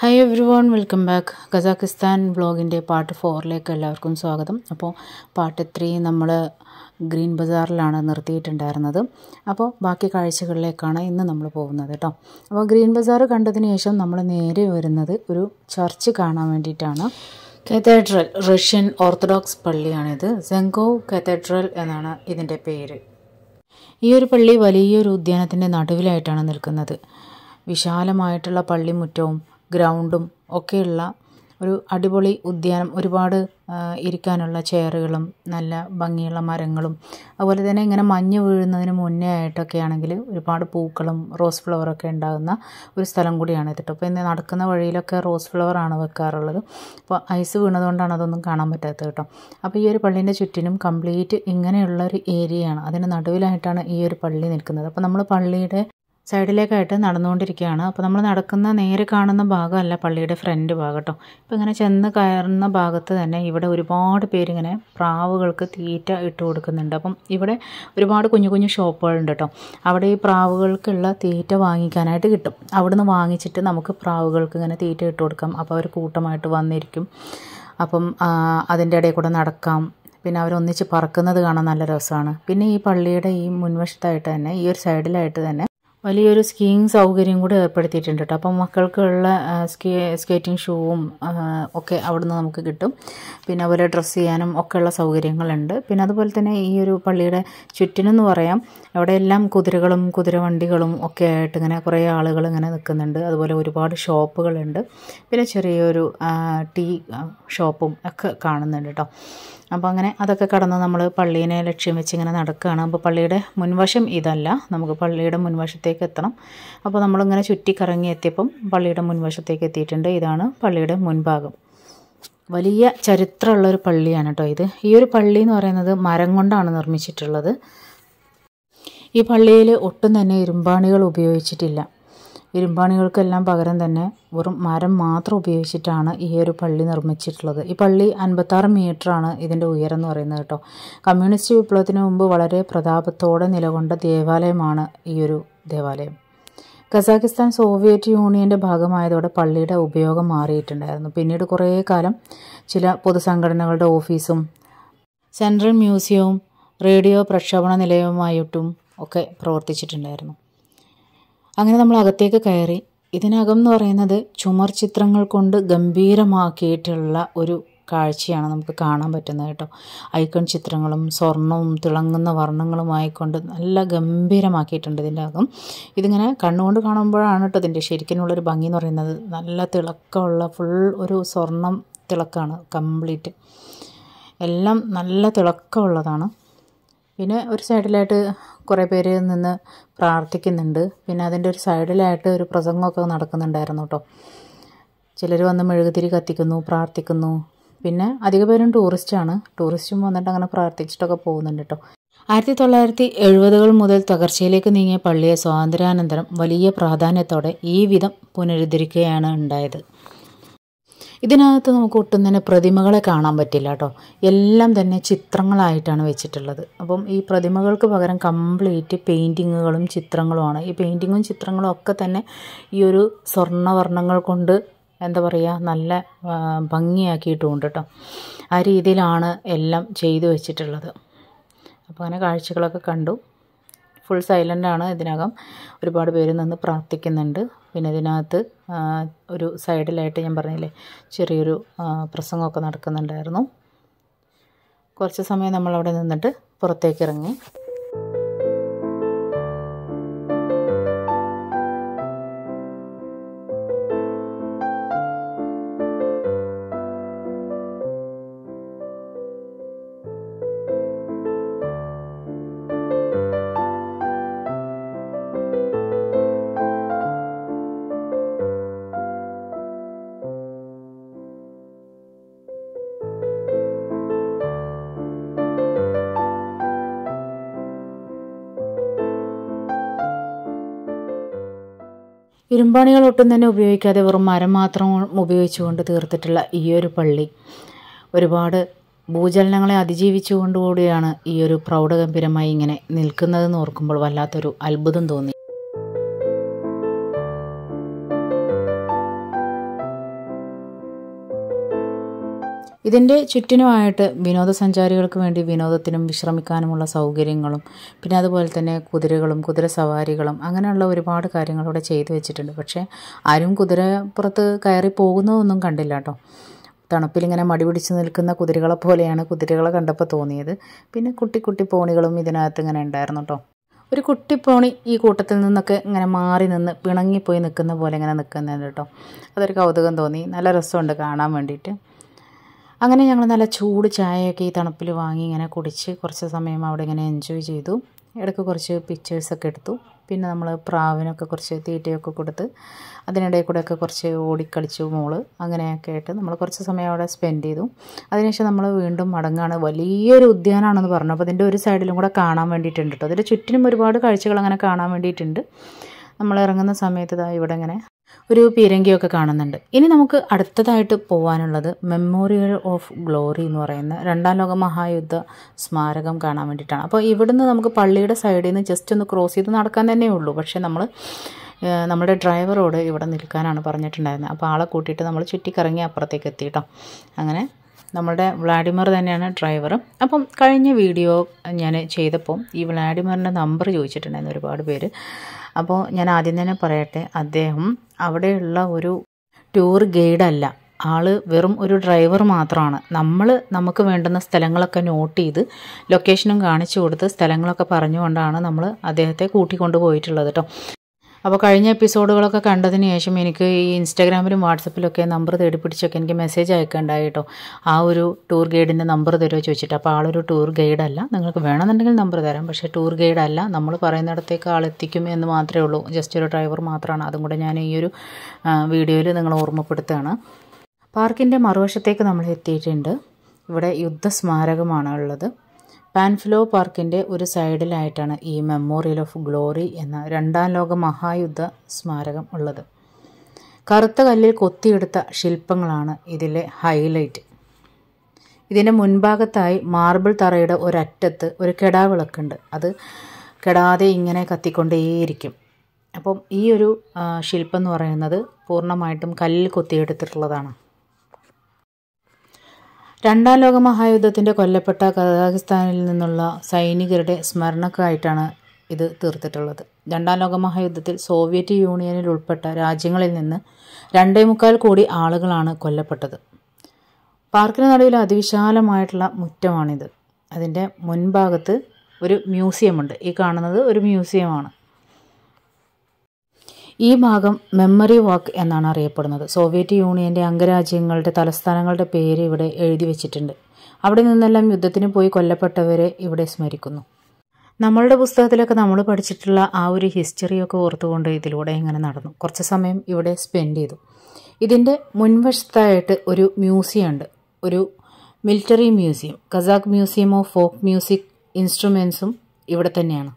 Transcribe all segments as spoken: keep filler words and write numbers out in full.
Hi everyone, welcome back. Kazakhstan വ്ളോഗിൻ്റെ part ഫോറിലേക്ക് എല്ലാവർക്കും സ്വാഗതം. അപ്പോൾ പാർട്ട് ത്രീ നമ്മൾ ഗ്രീൻ ബസാറിലാണ് നിർത്തിയിട്ടുണ്ടായിരുന്നത്. അപ്പോൾ ബാക്കി കാഴ്ചകളിലേക്കാണ് ഇന്ന് നമ്മൾ പോകുന്നത് കേട്ടോ. അപ്പോൾ ഗ്രീൻ ബസാർ കണ്ടതിന് ശേഷം നമ്മൾ നേരെ വരുന്നത് ഒരു ചർച്ച് കാണാൻ വേണ്ടിയിട്ടാണ്. കത്തീഡ്രൽ, റഷ്യൻ ഓർത്തഡോക്സ് പള്ളിയാണിത്. സെങ്കോവ് കത്തീഡ്രൽ എന്നാണ് ഇതിൻ്റെ പേര്. ഈ ഒരു പള്ളി വലിയൊരു ഉദ്യാനത്തിൻ്റെ നടുവിലായിട്ടാണ് നിൽക്കുന്നത്. വിശാലമായിട്ടുള്ള പള്ളിമുറ്റവും ഗ്രൗണ്ടും ഒക്കെയുള്ള ഒരു അടിപൊളി ഉദ്യാനം. ഒരുപാട് ഇരിക്കാനുള്ള ചെയറുകളും നല്ല ഭംഗിയുള്ള മരങ്ങളും, അതുപോലെ തന്നെ ഇങ്ങനെ മഞ്ഞ് വീഴുന്നതിന് മുന്നേ ആയിട്ടൊക്കെ ആണെങ്കിൽ ഒരുപാട് പൂക്കളും റോസ് ഫ്ലവറൊക്കെ ഉണ്ടാകുന്ന ഒരു സ്ഥലം കൂടിയാണ് ഇത് കേട്ടോ. അപ്പോൾ ഇന്ന് നടക്കുന്ന വഴിയിലൊക്കെ റോസ് ഫ്ലവറാണ് വെക്കാറുള്ളത്. അപ്പോൾ ഐസ് വീണതുകൊണ്ടാണ് അതൊന്നും കാണാൻ പറ്റാത്തത് കേട്ടോ. അപ്പോൾ ഈ ഒരു പള്ളീൻ്റെ ചുറ്റിനും കംപ്ലീറ്റ് ഇങ്ങനെയുള്ള ഒരു ഏരിയയാണ്. അതിന് നടുവിലായിട്ടാണ് ഈ ഒരു പള്ളി നിൽക്കുന്നത്. അപ്പോൾ നമ്മൾ പള്ളിയുടെ സൈഡിലേക്കായിട്ട് നടന്നുകൊണ്ടിരിക്കുകയാണ്. അപ്പോൾ നമ്മൾ നടക്കുന്ന നേരെ കാണുന്ന ഭാഗമല്ല പള്ളിയുടെ ഫ്രണ്ട് ഭാഗം കേട്ടോ. ഇപ്പോൾ ഇങ്ങനെ ചെന്ന് കയറുന്ന ഭാഗത്ത് തന്നെ ഇവിടെ ഒരുപാട് പേരിങ്ങനെ പ്രാവുകൾക്ക് തീറ്റ ഇട്ട് കൊടുക്കുന്നുണ്ട്. അപ്പം ഇവിടെ ഒരുപാട് കുഞ്ഞു കുഞ്ഞു ഷോപ്പുകളുണ്ട് കേട്ടോ. അവിടെ ഈ പ്രാവുകൾക്കുള്ള തീറ്റ വാങ്ങിക്കാനായിട്ട് കിട്ടും. അവിടുന്ന് വാങ്ങിച്ചിട്ട് നമുക്ക് പ്രാവുകൾക്ക് ഇങ്ങനെ തീറ്റ ഇട്ട് കൊടുക്കാം. അപ്പോൾ അവർ കൂട്ടമായിട്ട് വന്നിരിക്കും. അപ്പം അതിൻ്റെ ഇടയിൽ കൂടെ നടക്കാം. പിന്നെ അവരൊന്നിച്ച് പറക്കുന്നത് കാണാൻ നല്ല രസമാണ്. പിന്നെ ഈ പള്ളിയുടെ ഈ മുൻവശത്തായിട്ട് തന്നെ ഈ ഒരു സൈഡിലായിട്ട് തന്നെ വലിയൊരു സ്കീയിങ് സൗകര്യം കൂടി ഏർപ്പെടുത്തിയിട്ടുണ്ട് കേട്ടോ. അപ്പം മക്കൾക്കുള്ള സ്കേ സ്കേറ്റിംഗ് ഷൂവും ഒക്കെ അവിടുന്ന് നമുക്ക് കിട്ടും. പിന്നെ അതുപോലെ ഡ്രസ്സ് ചെയ്യാനും ഒക്കെയുള്ള സൗകര്യങ്ങളുണ്ട്. പിന്നെ അതുപോലെ തന്നെ ഈ ഒരു പള്ളിയുടെ ചുറ്റിനെന്ന് പറയാം, അവിടെയെല്ലാം കുതിരകളും കുതിരവണ്ടികളും ഒക്കെ ആയിട്ട് ഇങ്ങനെ കുറേ ആളുകൾ ഇങ്ങനെ നിൽക്കുന്നുണ്ട്. അതുപോലെ ഒരുപാട് ഷോപ്പുകളുണ്ട്. പിന്നെ ചെറിയൊരു ടീ ഷോപ്പും ഒക്കെ കാണുന്നുണ്ട് കേട്ടോ. അപ്പോൾ അങ്ങനെ അതൊക്കെ കടന്ന് നമ്മൾ പള്ളീനെ ലക്ഷ്യം വെച്ച് ഇങ്ങനെ നടക്കുകയാണ്. അപ്പോൾ പള്ളിയുടെ മുൻവശം ഇതല്ല, നമുക്ക് പള്ളിയുടെ മുൻവശത്തേക്ക് എത്തണം. അപ്പോൾ നമ്മളിങ്ങനെ ചുറ്റിക്കറങ്ങി എത്തിയപ്പം പള്ളിയുടെ മുൻവശത്തേക്ക് എത്തിയിട്ടുണ്ട്. ഇതാണ് പള്ളിയുടെ മുൻഭാഗം. വലിയ ചരിത്രമുള്ളൊരു പള്ളിയാണ് കേട്ടോ ഇത്. ഈ ഒരു പള്ളി എന്ന് പറയുന്നത് മരം കൊണ്ടാണ് നിർമ്മിച്ചിട്ടുള്ളത്. ഈ പള്ളിയിൽ ഒട്ടും തന്നെ ഇരുമ്പാണികൾ ഉപയോഗിച്ചിട്ടില്ല. ഇരുമ്പാണികൾക്കെല്ലാം പകരം തന്നെ വെറും മരം മാത്രം ഉപയോഗിച്ചിട്ടാണ് ഈ ഒരു പള്ളി നിർമ്മിച്ചിട്ടുള്ളത്. ഈ പള്ളി അൻപത്താറ് മീറ്ററാണ് ഇതിൻ്റെ ഉയരം എന്ന് പറയുന്നത് കേട്ടോ. കമ്മ്യൂണിസ്റ്റ് വിപ്ലവത്തിന് മുമ്പ് വളരെ പ്രതാപത്തോടെ നിലകൊണ്ട ദേവാലയമാണ് ഈ ഒരു ദേവാലയം. കസാക്കിസ്ഥാൻ സോവിയറ്റ് യൂണിയൻ്റെ ഭാഗമായതോടെ പള്ളിയുടെ ഉപയോഗം മാറിയിട്ടുണ്ടായിരുന്നു. പിന്നീട് കുറേ കാലം ചില പൊതുസംഘടനകളുടെ ഓഫീസും സെൻട്രൽ മ്യൂസിയവും റേഡിയോ പ്രക്ഷേപണ നിലയവുമായിട്ടും ഒക്കെ പ്രവർത്തിച്ചിട്ടുണ്ടായിരുന്നു. അങ്ങനെ നമ്മൾ അകത്തേക്ക് കയറി. ഇതിനകം എന്ന് പറയുന്നത് ചുമർ ചിത്രങ്ങൾ കൊണ്ട് ഗംഭീരമാക്കിയിട്ടുള്ള ഒരു കാഴ്ചയാണ് നമുക്ക് കാണാൻ പറ്റുന്നത് കേട്ടോ. ഐക്കൺ ചിത്രങ്ങളും സ്വർണവും തിളങ്ങുന്ന വർണ്ണങ്ങളുമായിക്കൊണ്ട് നല്ല ഗംഭീരമാക്കിയിട്ടുണ്ട് ഇതിൻ്റെ അകം. ഇതിങ്ങനെ കണ്ണുകൊണ്ട് കാണുമ്പോഴാണ് കേട്ടോ ഇതിൻ്റെ ശരിക്കുമുള്ളൊരു ഭംഗി എന്ന് പറയുന്നത്. നല്ല തിളക്കമുള്ള ഫുൾ ഒരു സ്വർണം തിളക്കമാണ് കംപ്ലീറ്റ്. എല്ലാം നല്ല തിളക്കമുള്ളതാണ്. പിന്നെ ഒരു സൈഡിലായിട്ട് കുറേ പേര് നിന്ന് പ്രാർത്ഥിക്കുന്നുണ്ട്. പിന്നെ അതിൻ്റെ ഒരു സൈഡിലായിട്ട് ഒരു പ്രസംഗമൊക്കെ നടക്കുന്നുണ്ടായിരുന്നു കേട്ടോ. ചിലർ വന്ന് മെഴുകുതിരി കത്തിക്കുന്നു, പ്രാർത്ഥിക്കുന്നു. പിന്നെ അധിക പേരും ടൂറിസ്റ്റാണ്. ടൂറിസ്റ്റും വന്നിട്ട് അങ്ങനെ പ്രാർത്ഥിച്ചിട്ടൊക്കെ പോകുന്നുണ്ട് കേട്ടോ. ആയിരത്തി തൊള്ളായിരത്തി എഴുപതുകൾ മുതൽ തകർച്ചയിലേക്ക് നീങ്ങിയ പള്ളിയെ സ്വാതന്ത്ര്യാനന്തരം വലിയ പ്രാധാന്യത്തോടെ ഈ വിധം പുനരുദ്ധരിക്കുകയാണ് ഉണ്ടായത്. ഇതിനകത്ത് നമുക്ക് ഒട്ടും തന്നെ പ്രതിമകളെ കാണാൻ പറ്റില്ല കേട്ടോ. എല്ലാം തന്നെ ചിത്രങ്ങളായിട്ടാണ് വെച്ചിട്ടുള്ളത്. അപ്പം ഈ പ്രതിമകൾക്ക് പകരം കംപ്ലീറ്റ് പെയിൻറ്റിങ്ങുകളും ചിത്രങ്ങളുമാണ്. ഈ പെയിൻറ്റിങ്ങും ചിത്രങ്ങളും ഒക്കെ തന്നെ ഈ ഒരു സ്വർണ്ണവർണ്ണങ്ങൾ കൊണ്ട് എന്താ പറയുക നല്ല ഭംഗിയാക്കിയിട്ടുമുണ്ട് കേട്ടോ. ആ രീതിയിലാണ് എല്ലാം ചെയ്തു വെച്ചിട്ടുള്ളത്. അപ്പോൾ അങ്ങനെ കാഴ്ചകളൊക്കെ കണ്ടു. ഫുൾ സൈലൻ്റാണ് ഇതിനകം. ഒരുപാട് പേര് നിന്ന് പ്രാർത്ഥിക്കുന്നുണ്ട്. പിന്നെ ഇതിനകത്ത് ഒരു സൈഡിലായിട്ട് ഞാൻ പറഞ്ഞില്ലേ ചെറിയൊരു പ്രസംഗമൊക്കെ നടക്കുന്നുണ്ടായിരുന്നു. കുറച്ച് സമയം നമ്മളവിടെ നിന്നിട്ട് പുറത്തേക്ക് ഇറങ്ങി. ഇരുമ്പാണികൾ ഒട്ടും തന്നെ ഉപയോഗിക്കാതെ വെറും മരം മാത്രം ഉപയോഗിച്ചുകൊണ്ട് തീർത്തിട്ടുള്ള ഈ ഒരു പള്ളി ഒരുപാട് ഭൂചലനങ്ങളെ അതിജീവിച്ചുകൊണ്ടുകൂടിയാണ് ഈ ഒരു പ്രൗഢഗംഭീരമായി ഇങ്ങനെ നിൽക്കുന്നതെന്ന് ഓർക്കുമ്പോൾ വല്ലാത്തൊരു അത്ഭുതം തോന്നി. ഇതിൻ്റെ ചുറ്റിനുമായിട്ട് വിനോദസഞ്ചാരികൾക്ക് വേണ്ടി വിനോദത്തിനും വിശ്രമിക്കാനുമുള്ള സൗകര്യങ്ങളും പിന്നെ അതുപോലെ തന്നെ കുതിരകളും കുതിര സവാരികളും അങ്ങനെയുള്ള ഒരുപാട് കാര്യങ്ങൾ ഇവിടെ ചെയ്തു വെച്ചിട്ടുണ്ട്. പക്ഷേ ആരും കുതിരപ്പുറത്ത് കയറി പോകുന്നതൊന്നും കണ്ടില്ല കേട്ടോ. തണുപ്പിലിങ്ങനെ മടി പിടിച്ച് നിൽക്കുന്ന കുതിരകളെ പോലെയാണ് കുതിരകളെ കണ്ടപ്പോൾ തോന്നിയത്. പിന്നെ കുട്ടി കുട്ടി പോണികളും ഇതിനകത്ത് ഇങ്ങനെ ഉണ്ടായിരുന്നു കേട്ടോ. ഒരു കുട്ടിപ്പോണി ഈ കൂട്ടത്തിൽ നിന്നൊക്കെ ഇങ്ങനെ മാറി നിന്ന് പിണങ്ങിപ്പോയി നിൽക്കുന്ന പോലെ ഇങ്ങനെ നിൽക്കുന്നുണ്ട് കേട്ടോ. അതൊരു കൗതുകം തോന്നി. നല്ല രസമുണ്ട് കാണാൻ വേണ്ടിയിട്ട്. അങ്ങനെ ഞങ്ങൾ നല്ല ചൂട് ചായയൊക്കെ ഈ തണുപ്പിൽ വാങ്ങി ഇങ്ങനെ കുടിച്ച് കുറച്ച് സമയം അവിടെ ഇങ്ങനെ എൻജോയ് ചെയ്തു. ഇടയ്ക്ക് കുറച്ച് പിക്ചേഴ്സൊക്കെ എടുത്തു. പിന്നെ നമ്മൾ പ്രാവിനൊക്കെ കുറച്ച് തീറ്റയൊക്കെ കൊടുത്ത് അതിനിടയിൽ കൂടെയൊക്കെ കുറച്ച് ഓടിക്കളിച്ചു മോള്. അങ്ങനെയൊക്കെ ആയിട്ട് നമ്മൾ കുറച്ച് സമയം അവിടെ സ്പെൻഡ് ചെയ്തു. അതിനുശേഷം നമ്മൾ വീണ്ടും മടങ്ങാണ്. വലിയൊരു ഉദ്യാനമാണെന്ന് പറഞ്ഞു. അപ്പോൾ അതിൻ്റെ ഒരു സൈഡിലും കൂടെ കാണാൻ വേണ്ടിയിട്ടുണ്ട് കേട്ടോ. അതിൻ്റെ ചുറ്റിനും ഒരുപാട് കാഴ്ചകൾ അങ്ങനെ കാണാൻ വേണ്ടിയിട്ടുണ്ട്. നമ്മൾ ഇറങ്ങുന്ന സമയത്ത് ഇതാ ഇവിടെ ഇങ്ങനെ ഒരു പീരങ്കിയൊക്കെ കാണുന്നുണ്ട്. ഇനി നമുക്ക് അടുത്തതായിട്ട് പോകാനുള്ളത് മെമ്മോറിയൽ ഓഫ് ഗ്ലോറി എന്ന് പറയുന്ന രണ്ടാം ലോക മഹായുദ്ധ സ്മാരകം കാണാൻ വേണ്ടിയിട്ടാണ്. അപ്പോൾ ഇവിടുന്ന് നമുക്ക് പള്ളിയുടെ സൈഡിൽ നിന്ന് ജസ്റ്റ് ഒന്ന് ക്രോസ് ചെയ്ത് നടക്കാൻ തന്നെ ഉള്ളൂ. പക്ഷേ നമ്മൾ നമ്മുടെ ഡ്രൈവറോട് ഇവിടെ നിൽക്കാനാണ് പറഞ്ഞിട്ടുണ്ടായിരുന്നത്. അപ്പോൾ ആളെ കൂട്ടിയിട്ട് നമ്മൾ ചുറ്റിക്കറങ്ങി അപ്പുറത്തേക്ക് എത്തി കേട്ടോ. അങ്ങനെ നമ്മളുടെ വ്ളാഡിമർ തന്നെയാണ് ഡ്രൈവർ. അപ്പം കഴിഞ്ഞ വീഡിയോ ഞാൻ ചെയ്തപ്പോൾ ഈ വ്ളാഡിമറിൻ്റെ നമ്പർ ചോദിച്ചിട്ടുണ്ടായിരുന്നു ഒരുപാട് പേര്. അപ്പോൾ ഞാൻ ആദ്യം തന്നെ പറയട്ടെ, അദ്ദേഹം അവിടെയുള്ള ഒരു ടൂർ ഗൈഡല്ല. ആൾ വെറും ഒരു ഡ്രൈവർ മാത്രമാണ്. നമ്മൾ നമുക്ക് വേണ്ടുന്ന സ്ഥലങ്ങളൊക്കെ നോട്ട് ചെയ്ത് ലൊക്കേഷനും കാണിച്ചു കൊടുത്ത് സ്ഥലങ്ങളൊക്കെ പറഞ്ഞുകൊണ്ടാണ് നമ്മൾ അദ്ദേഹത്തെ കൂട്ടിക്കൊണ്ട് പോയിട്ടുള്ളത് കേട്ടോ. അപ്പോൾ കഴിഞ്ഞ എപ്പിസോഡുകളൊക്കെ കണ്ടതിന് ശേഷം എനിക്ക് ഈ ഇൻസ്റ്റാഗ്രാമിലും വാട്സപ്പിലൊക്കെ നമ്പർ തേടി പിടിച്ചൊക്കെ എനിക്ക് മെസ്സേജ് അയക്കേണ്ടായി കേട്ടോ. ആ ഒരു ടൂർ ഗൈഡിൻ്റെ നമ്പർ തരുമോ ചോദിച്ചിട്ട്. അപ്പോൾ ആളൊരു ടൂർ ഗൈഡല്ല. നിങ്ങൾക്ക് വേണമെന്നുണ്ടെങ്കിൽ നമ്പർ തരാം. പക്ഷേ ടൂർ ഗൈഡല്ല. നമ്മൾ പറയുന്നിടത്തേക്ക് ആളെത്തിക്കും എന്ന് മാത്രമേ ഉള്ളൂ. ജസ്റ്റ് ഒരു ഡ്രൈവർ മാത്രമാണ്. അതും കൂടെ ഞാൻ ഈ ഒരു വീഡിയോയിൽ നിങ്ങൾ ഓർമ്മപ്പെടുത്തുകയാണ്. പാർക്കിൻ്റെ മറുവശത്തേക്ക് നമ്മൾ എത്തിയിട്ടുണ്ട്. ഇവിടെ യുദ്ധസ്മാരകമാണ് ഉള്ളത്. പാൻഫിലോ പാർക്കിൻ്റെ ഒരു സൈഡിലായിട്ടാണ് ഈ മെമ്മോറിയൽ ഓഫ് ഗ്ലോറി എന്ന രണ്ടാം ലോക മഹായുദ്ധ സ്മാരകം ഉള്ളത്. കറുത്ത കല്ലിൽ കൊത്തിയെടുത്ത ശില്പങ്ങളാണ് ഇതിലെ ഹൈലൈറ്റ്. ഇതിൻ്റെ മുൻഭാഗത്തായി മാർബിൾ തറയുടെ ഒരറ്റത്ത് ഒരു കെടാവിളക്കുണ്ട്. അത് കെടാതെ ഇങ്ങനെ കത്തിക്കൊണ്ടേയിരിക്കും. അപ്പം ഈ ഒരു ശില്പം എന്ന് പറയുന്നത് പൂർണ്ണമായിട്ടും കല്ലിൽ കൊത്തിയെടുത്തിട്ടുള്ളതാണ്. രണ്ടാം ലോക മഹായുദ്ധത്തിൻ്റെ കൊല്ലപ്പെട്ട കസാഖിസ്ഥാനിൽ നിന്നുള്ള സൈനികരുടെ സ്മരണക്കായിട്ടാണ് ഇത് തീർത്തിട്ടുള്ളത്. രണ്ടാം ലോക മഹായുദ്ധത്തിൽ സോവിയറ്റ് യൂണിയനിൽ ഉൾപ്പെട്ട രാജ്യങ്ങളിൽ നിന്ന് രണ്ടേ മുക്കാൽ കോടി ആളുകളാണ് കൊല്ലപ്പെട്ടത്. പാർക്കിന് നടുവിൽ അതിവിശാലമായിട്ടുള്ള മുറ്റമാണിത്. അതിൻ്റെ മുൻഭാഗത്ത് ഒരു മ്യൂസിയമുണ്ട്. ഈ കാണുന്നത് ഒരു മ്യൂസിയമാണ്. ഈ ഭാഗം മെമ്മറി വാക്ക് എന്നാണ് അറിയപ്പെടുന്നത്. സോവിയറ്റ് യൂണിയൻ്റെ അംഗരാജ്യങ്ങളുടെ തലസ്ഥാനങ്ങളുടെ പേര് ഇവിടെ എഴുതി വെച്ചിട്ടുണ്ട്. അവിടെ നിന്നെല്ലാം യുദ്ധത്തിന് പോയി കൊല്ലപ്പെട്ടവരെ ഇവിടെ സ്മരിക്കുന്നു. നമ്മളുടെ പുസ്തകത്തിലൊക്കെ നമ്മൾ പഠിച്ചിട്ടുള്ള ആ ഒരു ഹിസ്റ്ററിയൊക്കെ ഓർത്തുകൊണ്ട് ഇതിലൂടെ ഇങ്ങനെ നടന്നു. കുറച്ച് സമയം ഇവിടെ സ്പെൻഡ് ചെയ്തു. ഇതിൻ്റെ മുൻവശത്തായിട്ട് ഒരു മ്യൂസിയം ഉണ്ട്. ഒരു military museum. Kazakh museum of folk music ഇൻസ്ട്രുമെൻസും ഇവിടെ തന്നെയാണ്.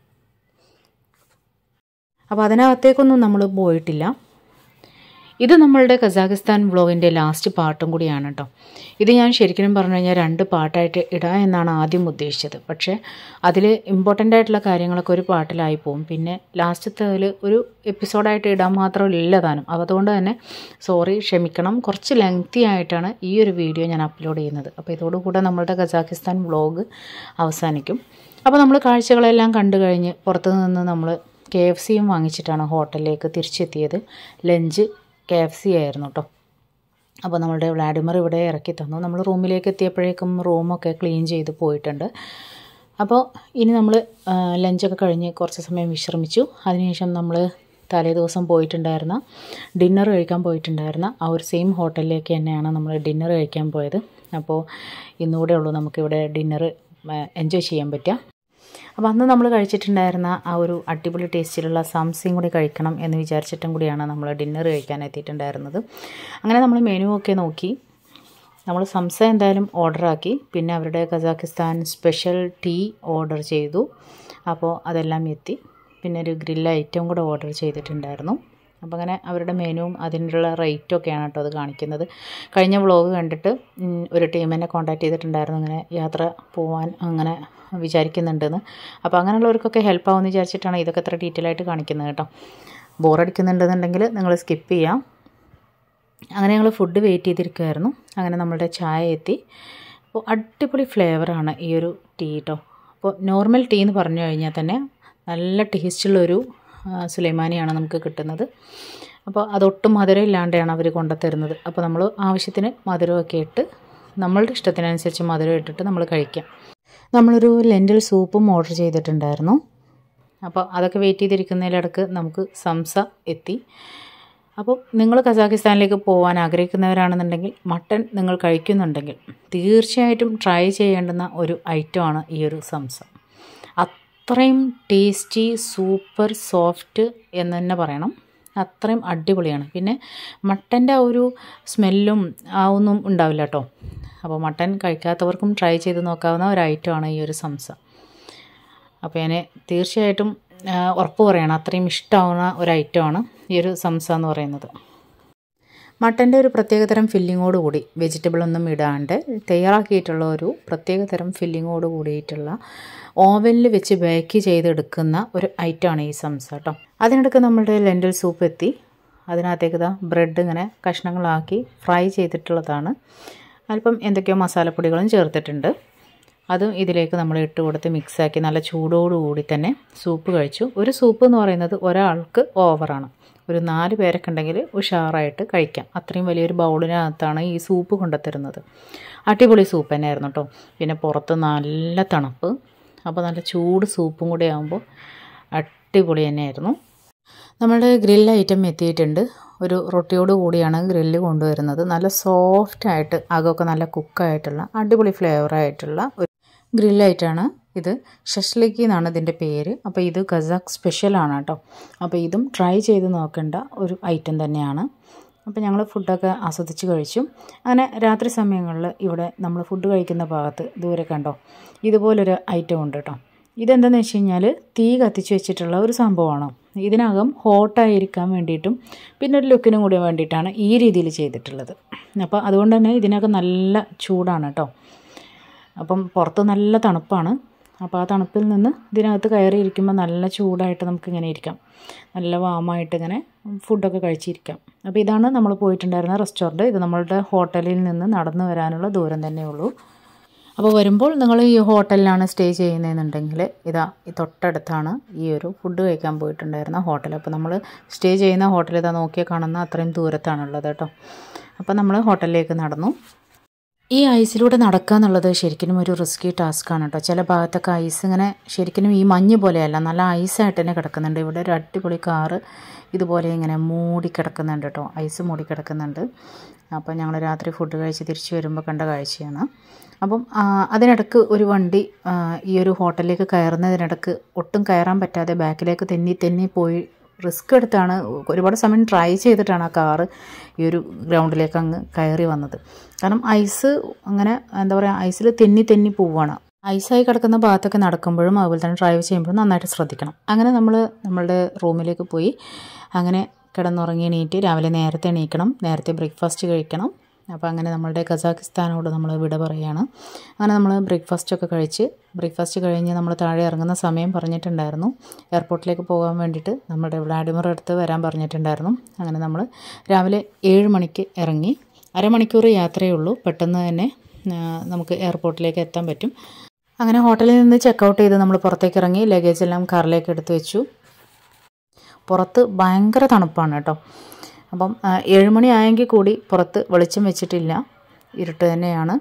അപ്പോൾ അതിനകത്തേക്കൊന്നും നമ്മൾ പോയിട്ടില്ല. ഇത് നമ്മളുടെ കസാഖിസ്ഥാൻ വ്ളോഗിൻ്റെ ലാസ്റ്റ് പാർട്ടും കൂടിയാണ് കേട്ടോ. ഇത് ഞാൻ ശരിക്കും പറഞ്ഞു കഴിഞ്ഞാൽ രണ്ട് പാട്ടായിട്ട് ഇടാം എന്നാണ് ആദ്യം ഉദ്ദേശിച്ചത്. പക്ഷേ അതിൽ ഇമ്പോർട്ടൻ്റ് ആയിട്ടുള്ള കാര്യങ്ങളൊക്കെ ഒരു പാട്ടിലായി പോകും. പിന്നെ ലാസ്റ്റത്തേതിൽ ഒരു എപ്പിസോഡായിട്ട് ഇടാൻ മാത്രമില്ല താനും. അതുകൊണ്ട് തന്നെ സോറി, ക്ഷമിക്കണം. കുറച്ച് ലെങ്തി ആയിട്ടാണ് ഈ ഒരു വീഡിയോ ഞാൻ അപ്ലോഡ് ചെയ്യുന്നത്. അപ്പോൾ ഇതോടുകൂടെ നമ്മളുടെ കസാഖിസ്ഥാൻ വ്ളോഗ് അവസാനിക്കും. അപ്പോൾ നമ്മൾ കാഴ്ചകളെല്ലാം കണ്ടു കഴിഞ്ഞ് പുറത്തു നിന്ന് നമ്മൾ കെ എഫ് സിയും വാങ്ങിച്ചിട്ടാണ് ഹോട്ടലിലേക്ക് തിരിച്ചെത്തിയത്. ലഞ്ച് കെ എഫ് സി ആയിരുന്നു കേട്ടോ. അപ്പോൾ നമ്മളുടെ വ്ളാഡിമർ ഇവിടെ ഇറക്കി തന്നു. നമ്മൾ റൂമിലേക്ക് എത്തിയപ്പോഴേക്കും റൂമൊക്കെ ക്ലീൻ ചെയ്ത് പോയിട്ടുണ്ട്. അപ്പോൾ ഇനി നമ്മൾ ലഞ്ചൊക്കെ കഴിഞ്ഞ് കുറച്ച് സമയം വിശ്രമിച്ചു. അതിനുശേഷം നമ്മൾ തലേ ദിവസം പോയിട്ടുണ്ടായിരുന്ന ഡിന്നർ കഴിക്കാൻ പോയിട്ടുണ്ടായിരുന്ന ആ ഒരു സെയിം ഹോട്ടലിലേക്ക് തന്നെയാണ് നമ്മൾ ഡിന്നർ കഴിക്കാൻ പോയത്. അപ്പോൾ ഇന്നുകൂടെ ഉള്ളൂ നമുക്കിവിടെ ഡിന്നർ എൻജോയ് ചെയ്യാൻ പറ്റുക. അപ്പോൾ അന്ന് നമ്മൾ കഴിച്ചിട്ടുണ്ടായിരുന്ന ആ ഒരു അടിപൊളി ടേസ്റ്റിലുള്ള സംസയും കൂടി കഴിക്കണം എന്ന് വിചാരിച്ചിട്ടും കൂടിയാണ് നമ്മൾ ഡിന്നർ കഴിക്കാൻ എത്തിയിട്ടുണ്ടായിരുന്നത്. അങ്ങനെ നമ്മൾ മെനു ഒക്കെ നോക്കി. നമ്മൾ സംസ എന്തായാലും ഓർഡറാക്കി. പിന്നെ അവരുടെ കസാഖിസ്ഥാൻ സ്പെഷ്യൽ ടീ ഓർഡർ ചെയ്തു. അപ്പോൾ അതെല്ലാം എത്തി. പിന്നെ ഒരു ഗ്രിൽ ഐറ്റം കൂടെ ഓർഡർ ചെയ്തിട്ടുണ്ടായിരുന്നു. അപ്പോൾ അങ്ങനെ അവരുടെ മെനുവും അതിനുള്ള റേറ്റൊക്കെയാണ് കേട്ടോ അത് കാണിക്കുന്നത്. കഴിഞ്ഞ വ്ളോഗ് കണ്ടിട്ട് ഒരു ടീം എന്നെ കോൺടാക്ട് ചെയ്തിട്ടുണ്ടായിരുന്നു, ഇങ്ങനെ യാത്ര പോകാൻ അങ്ങനെ വിചാരിക്കുന്നുണ്ടെന്ന്. അപ്പോൾ അങ്ങനെയുള്ളവർക്കൊക്കെ ഹെൽപ്പ് ആവുമെന്ന് വിചാരിച്ചിട്ടാണ് ഇതൊക്കെ എത്ര ഡീറ്റെയിൽ ആയിട്ട് കാണിക്കുന്നത് കേട്ടോ. ബോറടിക്കുന്നുണ്ടെന്നുണ്ടെങ്കിൽ നിങ്ങൾ സ്കിപ്പ് ചെയ്യാം. അങ്ങനെ ഞങ്ങൾ ഫുഡ് വെയിറ്റ് ചെയ്തിരിക്കുമായിരുന്നു. അങ്ങനെ നമ്മളുടെ ചായ എത്തി. അപ്പോൾ അടിപൊളി ഫ്ലേവറാണ് ഈ ഒരു ടീ കേട്ടോ. അപ്പോൾ നോർമൽ ടീ എന്ന് പറഞ്ഞു കഴിഞ്ഞാൽ തന്നെ നല്ല ടേസ്റ്റുള്ളൊരു സുലൈമാനിയാണ് നമുക്ക് കിട്ടുന്നത്. അപ്പോൾ അതൊട്ടും മധുരം ഇല്ലാണ്ടാണ് അവർ കൊണ്ടുത്തരുന്നത്. അപ്പോൾ നമ്മൾ ആവശ്യത്തിന് മധുരമൊക്കെ ഇട്ട് നമ്മളുടെ ഇഷ്ടത്തിനനുസരിച്ച് മധുരം ഇട്ടിട്ട് നമ്മൾ കഴിക്കാം. നമ്മളൊരു ലെൻറ്റിൽ സൂപ്പും ഓർഡർ ചെയ്തിട്ടുണ്ടായിരുന്നു. അപ്പോൾ അതൊക്കെ വെയിറ്റ് ചെയ്തിരിക്കുന്നതിലിടക്ക് നമുക്ക് സംസ എത്തി. അപ്പോൾ നിങ്ങൾ കസാഖിസ്ഥാനിലേക്ക് പോകാൻ ആഗ്രഹിക്കുന്നവരാണെന്നുണ്ടെങ്കിൽ മട്ടൺ നിങ്ങൾ കഴിക്കുന്നുണ്ടെങ്കിൽ തീർച്ചയായിട്ടും ട്രൈ ചെയ്യേണ്ടുന്ന ഒരു ഐറ്റമാണ് ഈ ഒരു സംസ. അത്രയും ടേസ്റ്റി, സൂപ്പർ സോഫ്റ്റ് എന്ന് തന്നെ പറയണം. അത്രയും അടിപൊളിയാണ്. പിന്നെ മട്ടൻ്റെ ആ ഒരു സ്മെല്ലും ആ ഒന്നും ഉണ്ടാവില്ല കേട്ടോ. അപ്പോൾ മട്ടൻ കഴിക്കാത്തവർക്കും ട്രൈ ചെയ്ത് നോക്കാവുന്ന ഒരു ഐറ്റമാണ് ഈ ഒരു സംസ. അപ്പോൾ ഞാൻ തീർച്ചയായിട്ടും ഉറപ്പ് പറയണം, അത്രയും ഇഷ്ടമാവുന്ന ഒരു ഐറ്റമാണ് ഈ ഒരു സംസ എന്ന് പറയുന്നത്. മട്ടൻ്റെ ഒരു പ്രത്യേകതരം ഫില്ലിങ്ങോട് കൂടി, വെജിറ്റബിൾ ഒന്നും ഇടാണ്ട് തയ്യാറാക്കിയിട്ടുള്ള ഒരു പ്രത്യേകതരം ഫില്ലിങ്ങോട് കൂടിയിട്ടുള്ള ഓവനിൽ വെച്ച് ബേക്ക് ചെയ്തെടുക്കുന്ന ഒരു ഐറ്റമാണ് ഈ സംസ കേട്ടോ. അതിനിടയ്ക്ക് നമ്മളുടെ ലെൻറ്റിൽ സൂപ്പ് എത്തി. അതിനകത്തേക്ക് ഇതാ ബ്രെഡ് ഇങ്ങനെ കഷ്ണങ്ങളാക്കി ഫ്രൈ ചെയ്തിട്ടുള്ളതാണ്. അല്പം എന്തൊക്കെയോ മസാലപ്പൊടികളും ചേർത്തിട്ടുണ്ട്. അതും ഇതിലേക്ക് നമ്മൾ ഇട്ട് കൊടുത്ത് മിക്സാക്കി നല്ല ചൂടോടുകൂടി തന്നെ സൂപ്പ് കഴിച്ചു. ഒരു സൂപ്പ് എന്ന് പറയുന്നത് ഒരാൾക്ക് ഓവറാണ്. ഒരു നാല് പേരൊക്കെ ഉണ്ടെങ്കിൽ ഉഷാറായിട്ട് കഴിക്കാം. അത്രയും വലിയൊരു ബൗളിനകത്താണ് ഈ സൂപ്പ് കൊണ്ടുത്തരുന്നത്. അടിപൊളി സൂപ്പ് തന്നെയായിരുന്നു കേട്ടോ. പിന്നെ പുറത്ത് നല്ല തണുപ്പ്, അപ്പോൾ നല്ല ചൂട് സൂപ്പും കൂടി ആകുമ്പോൾ അടിപൊളി തന്നെയായിരുന്നു. നമ്മുടെ ഗ്രിൽ ഐറ്റം എത്തിയിട്ടുണ്ട്. ഒരു റൊട്ടിയോട് കൂടിയാണ് ഗ്രില്ല് കൊണ്ടുവരുന്നത്. നല്ല സോഫ്റ്റായിട്ട് അകമൊക്കെ നല്ല കുക്കായിട്ടുള്ള അടിപൊളി ഫ്ലേവറായിട്ടുള്ള ഒരു ഗ്രില്ലായിട്ടാണ് ഇത്. ഷഷ്ലിക്കി എന്നാണ് ഇതിൻ്റെ പേര്. അപ്പോൾ ഇത് കസാഖ് സ്പെഷ്യലാണ് കേട്ടോ. അപ്പോൾ ഇതും ട്രൈ ചെയ്ത് നോക്കേണ്ട ഒരു ഐറ്റം തന്നെയാണ്. അപ്പോൾ ഞങ്ങൾ ഫുഡൊക്കെ ആസ്വദിച്ച് കഴിച്ചു. അങ്ങനെ രാത്രി സമയങ്ങളിൽ ഇവിടെ നമ്മൾ ഫുഡ് കഴിക്കുന്ന ഭാഗത്ത് ദൂരെ കണ്ടോ ഇതുപോലൊരു ഐറ്റം ഉണ്ട് കേട്ടോ. ഇതെന്താണെന്ന് വെച്ച് കഴിഞ്ഞാൽ തീ കത്തിച്ച് വെച്ചിട്ടുള്ള ഒരു സംഭവമാണ്. ഇതിനകം ഹോട്ടായിരിക്കാൻ വേണ്ടിയിട്ടും പിന്നെ ഒരു ലുക്കിനും കൂടി വേണ്ടിയിട്ടാണ് ഈ രീതിയിൽ ചെയ്തിട്ടുള്ളത്. അപ്പോൾ അതുകൊണ്ട് തന്നെ ഇതിനകം നല്ല ചൂടാണ് കേട്ടോ. അപ്പം പുറത്ത് നല്ല തണുപ്പാണ്. അപ്പോൾ ആ തണുപ്പിൽ നിന്ന് ഇതിനകത്ത് കയറിയിരിക്കുമ്പോൾ നല്ല ചൂടായിട്ട് നമുക്കിങ്ങനെ ഇരിക്കാം. നല്ല വാമായിട്ട് ഇങ്ങനെ ഫുഡൊക്കെ കഴിച്ചിരിക്കാം. അപ്പോൾ ഇതാണ് നമ്മൾ പോയിട്ടുണ്ടായിരുന്ന റെസ്റ്റോറൻറ്റ്. ഇത് നമ്മളുടെ ഹോട്ടലിൽ നിന്ന് നടന്നു വരാനുള്ള ദൂരം തന്നെയുള്ളൂ. അപ്പോൾ വരുമ്പോൾ നിങ്ങൾ ഈ ഹോട്ടലിലാണ് സ്റ്റേ ചെയ്യുന്നതെന്നുണ്ടെങ്കിൽ ഇതാ ഈ തൊട്ടടുത്താണ് ഈ ഒരു ഫുഡ് കഴിക്കാൻ പോയിട്ടുണ്ടായിരുന്ന ഹോട്ടൽ. അപ്പോൾ നമ്മൾ സ്റ്റേ ചെയ്യുന്ന ഹോട്ടൽ ഇതാ നോക്കിയാൽ കാണുന്ന അത്രയും ദൂരത്താണുള്ളത് കേട്ടോ. അപ്പോൾ നമ്മൾ ഹോട്ടലിലേക്ക് നടന്നു. ഈ ഐസിലൂടെ നടക്കുക എന്നുള്ളത് ശരിക്കും ഒരു റിസ്കി ടാസ്ക്കാണ് കേട്ടോ. ചില ഭാഗത്തൊക്കെ ഐസ് ഇങ്ങനെ ശരിക്കും ഈ മഞ്ഞ് പോലെയല്ല, നല്ല ഐസായിട്ട് തന്നെ കിടക്കുന്നുണ്ട്. ഇവിടെ ഒരു അടിപൊളി കാറ് ഇതുപോലെ ഇങ്ങനെ മൂടി കിടക്കുന്നുണ്ട് കേട്ടോ, ഐസ് മൂടി കിടക്കുന്നുണ്ട്. അപ്പോൾ ഞങ്ങൾ രാത്രി ഫുഡ് കഴിച്ച് തിരിച്ച് വരുമ്പോൾ കണ്ട കാഴ്ചയാണ്. അപ്പം അതിനിടക്ക് ഒരു വണ്ടി ഈ ഒരു ഹോട്ടലിലേക്ക് കയറുന്നതിനിടക്ക് ഒട്ടും കയറാൻ പറ്റാതെ ബാക്കിലേക്ക് തെന്നി തെന്നി പോയി റിസ്ക് എടുത്താണ്, ഒരുപാട് സമയം ട്രൈ ചെയ്തിട്ടാണ് ആ കാറ് ഈ ഒരു ഗ്രൗണ്ടിലേക്ക് അങ്ങ് കയറി വന്നത്. കാരണം ഐസ് അങ്ങനെ എന്താ പറയുക, ഐസിൽ തെന്നി തെന്നി പോവുകയാണ്. ഐസായി കിടക്കുന്ന ഭാഗത്തൊക്കെ നടക്കുമ്പോഴും അതുപോലെ തന്നെ ഡ്രൈവ് ചെയ്യുമ്പോഴും നന്നായിട്ട് ശ്രദ്ധിക്കണം. അങ്ങനെ നമ്മൾ നമ്മളുടെ റൂമിലേക്ക് പോയി അങ്ങനെ കിടന്നുറങ്ങി എണീറ്റ് രാവിലെ നേരത്തെ എണീക്കണം, നേരത്തെ ബ്രേക്ക്ഫാസ്റ്റ് കഴിക്കണം. അപ്പോൾ അങ്ങനെ നമ്മളുടെ കസാഖിസ്ഥാനോട് നമ്മൾ വിട പറയുകയാണ്. അങ്ങനെ നമ്മൾ ബ്രേക്ക്ഫാസ്റ്റൊക്കെ കഴിച്ച് ബ്രേക്ക്ഫാസ്റ്റ് കഴിഞ്ഞ് നമ്മൾ താഴെ ഇറങ്ങുന്ന സമയം പറഞ്ഞിട്ടുണ്ടായിരുന്നു. എയർപോർട്ടിലേക്ക് പോകാൻ വേണ്ടിയിട്ട് നമ്മുടെ വ്ളാഡിമിർ അടുത്ത് വരാൻ പറഞ്ഞിട്ടുണ്ടായിരുന്നു. അങ്ങനെ നമ്മൾ രാവിലെ ഏഴ് മണിക്ക് ഇറങ്ങി. അരമണിക്കൂർ യാത്രയേ ഉള്ളൂ, പെട്ടെന്ന് തന്നെ നമുക്ക് എയർപോർട്ടിലേക്ക് എത്താൻ പറ്റും. അങ്ങനെ ഹോട്ടലിൽ നിന്ന് ചെക്കൗട്ട് ചെയ്ത് നമ്മൾ പുറത്തേക്ക് ഇറങ്ങി. ലഗേജ് എല്ലാം കാറിലേക്ക് എടുത്ത് വെച്ചു. പുറത്ത് ഭയങ്കര തണുപ്പാണ് കേട്ടോ. അപ്പം ഏഴുമണി ആയെങ്കിൽ കൂടി പുറത്ത് വെളിച്ചം വെച്ചിട്ടില്ല, ഇരുട്ട് തന്നെയാണ്.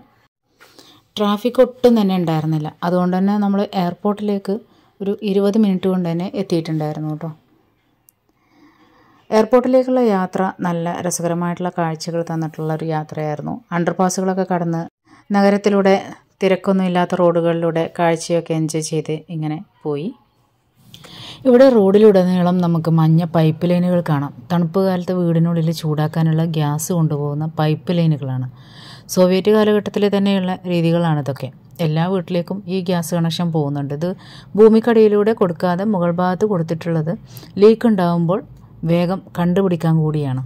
ട്രാഫിക് ഒട്ടും തന്നെ ഉണ്ടായിരുന്നില്ല. അതുകൊണ്ട് തന്നെ നമ്മൾ എയർപോർട്ടിലേക്ക് ഒരു ഇരുപത് മിനിറ്റ് കൊണ്ട് തന്നെ എത്തിയിട്ടുണ്ടായിരുന്നു കേട്ടോ. എയർപോർട്ടിലേക്കുള്ള യാത്ര നല്ല രസകരമായിട്ടുള്ള കാഴ്ചകൾ തന്നിട്ടുള്ള ഒരു യാത്രയായിരുന്നു. അണ്ടർപാസുകളൊക്കെ കടന്ന് നഗരത്തിലൂടെ തിരക്കൊന്നും ഇല്ലാത്ത റോഡുകളിലൂടെ കാഴ്ചയൊക്കെ എൻജോയ് ചെയ്ത് ഇങ്ങനെ പോയി. ഇവിടെ റോഡിലുടനീളം നമുക്ക് മഞ്ഞ പൈപ്പ് ലൈനുകൾ കാണാം. തണുപ്പ് കാലത്ത് വീടിനുള്ളിൽ ചൂടാക്കാനുള്ള ഗ്യാസ് കൊണ്ടുപോകുന്ന പൈപ്പ് ലൈനുകളാണ്. സോവിയറ്റ് കാലഘട്ടത്തിൽ തന്നെയുള്ള രീതികളാണ് ഇതൊക്കെ. എല്ലാ വീട്ടിലേക്കും ഈ ഗ്യാസ് കണക്ഷൻ പോകുന്നുണ്ട്. ഇത് ഭൂമിക്കടിയിലൂടെ കൊടുക്കാതെ മുകൾ ഭാഗത്ത് കൊടുത്തിട്ടുള്ളത് ലീക്ക് ഉണ്ടാകുമ്പോൾ വേഗം കണ്ടുപിടിക്കാൻ കൂടിയാണ്.